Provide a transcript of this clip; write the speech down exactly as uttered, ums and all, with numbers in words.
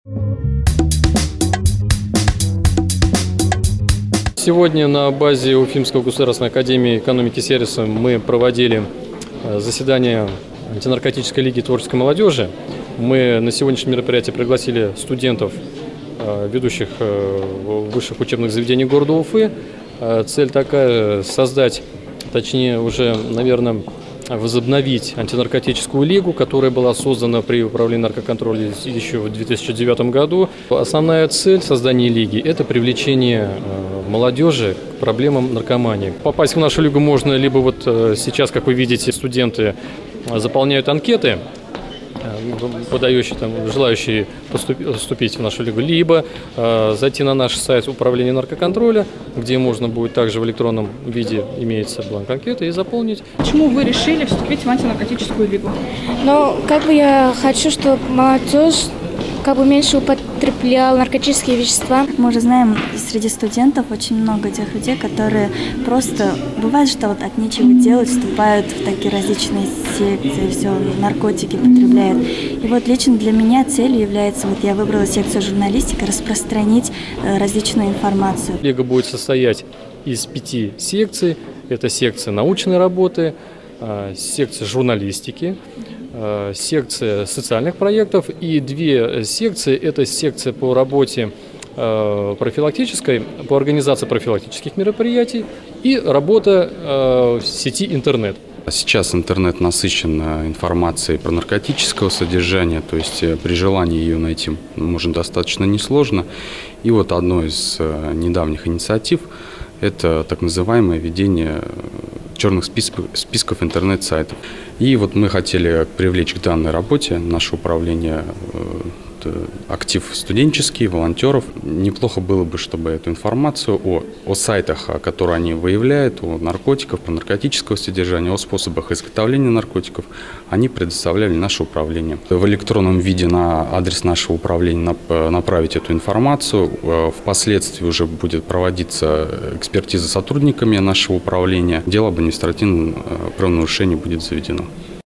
Сегодня на базе Уфимской государственной академии экономики и сервиса мы проводили заседание антинаркотической лиги творческой молодежи. Мы на сегодняшнее мероприятие пригласили студентов, ведущих высших учебных заведений города Уфы. Цель такая – создать, точнее уже, наверное, возобновить антинаркотическую лигу, которая была создана при управлении наркоконтроля еще в две тысячи девятом году. Основная цель создания лиги – это привлечение молодежи к проблемам наркомании. Попасть в нашу лигу можно либо вот сейчас, как вы видите, студенты заполняют анкеты, подающие, там, желающие поступить, вступить в нашу лигу, либо э, зайти на наш сайт управления наркоконтроля, где можно будет также в электронном виде, имеется бланк анкеты, и заполнить. Почему вы решили вступить в антинаркотическую лигу? Ну, как бы я хочу, чтобы молодежь как бы меньше употребляла наркотические вещества. Мы уже знаем, среди студентов очень много тех людей, которые просто, бывает, что вот от нечего делать, вступают в такие различные секции, все, наркотики потребляют. И вот лично для меня целью является, вот я выбрала секцию журналистика, распространить различную информацию. Лига будет состоять из пяти секций. Это секция научной работы, секция журналистики, секция социальных проектов и две секции. Это секция по работе профилактической, по организации профилактических мероприятий и работа в сети интернет. Сейчас интернет насыщен информацией про наркотического содержания, то есть при желании ее найти можно достаточно несложно. И вот одной из недавних инициатив – это так называемое ведение черных списков, списков интернет-сайтов. И вот мы хотели привлечь к данной работе наше управление, актив студенческий, волонтеров. Неплохо было бы, чтобы эту информацию о, о сайтах, которые они выявляют, о наркотиках, про наркотического содержания, о способах изготовления наркотиков, они предоставляли наше управление. В электронном виде на адрес нашего управления направить эту информацию. Впоследствии уже будет проводиться экспертиза сотрудниками нашего управления. Дело об административном правонарушении будет заведено.